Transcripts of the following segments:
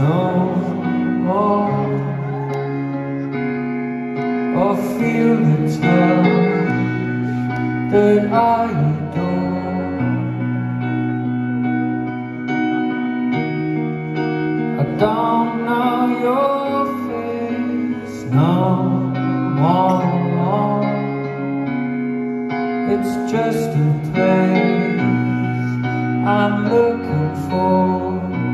no more, or feel the touch that I adore. I don't know your face no more. It's just a place I'm looking for.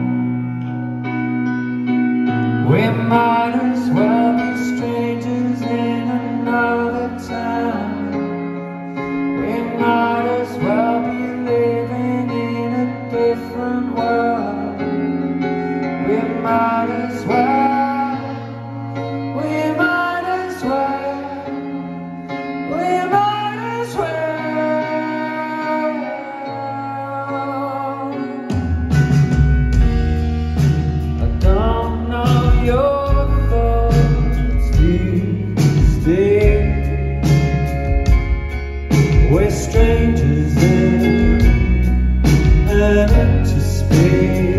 We might as well be strangers in another time. We might as well be living in a different world. We might as well, we might as well, we might as well. I don't know your thoughts these days. We're strangers in an empty space.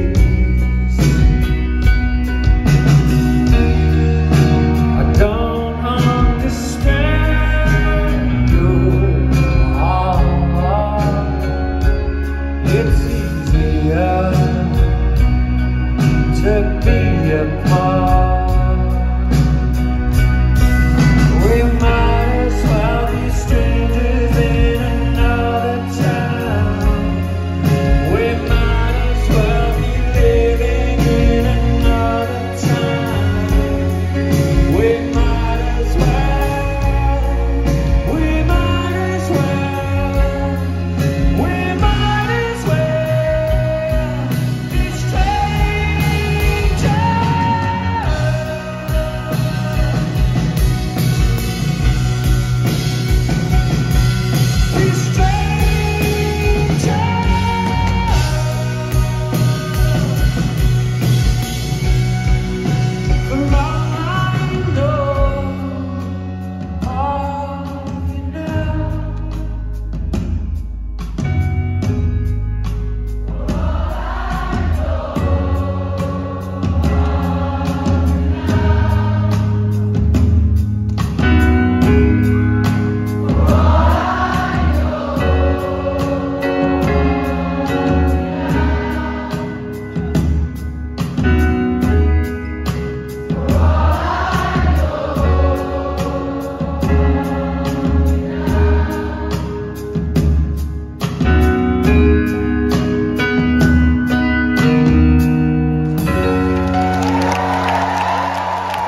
I don't understand your heart. It's easier to be apart. We might as well be strangers in another town. We might as well be living in another time. We might as well, we might as well, we might as well be strangers. Be strangers. For all I know, all you know.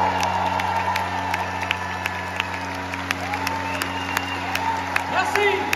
Merci.